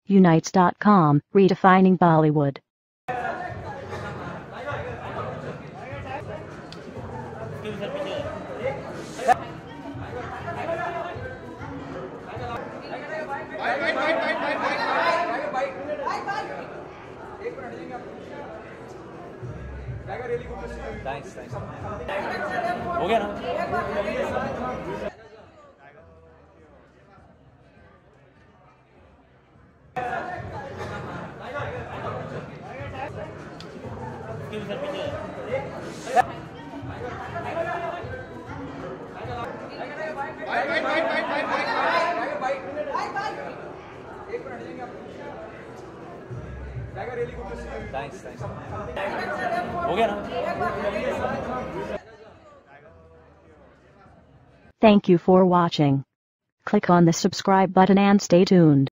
Unites.com, redefining Bollywood. Thanks हो गया ना। थैंक्स हो गया ना। Thank you for watching. Click on the subscribe button and stay tuned.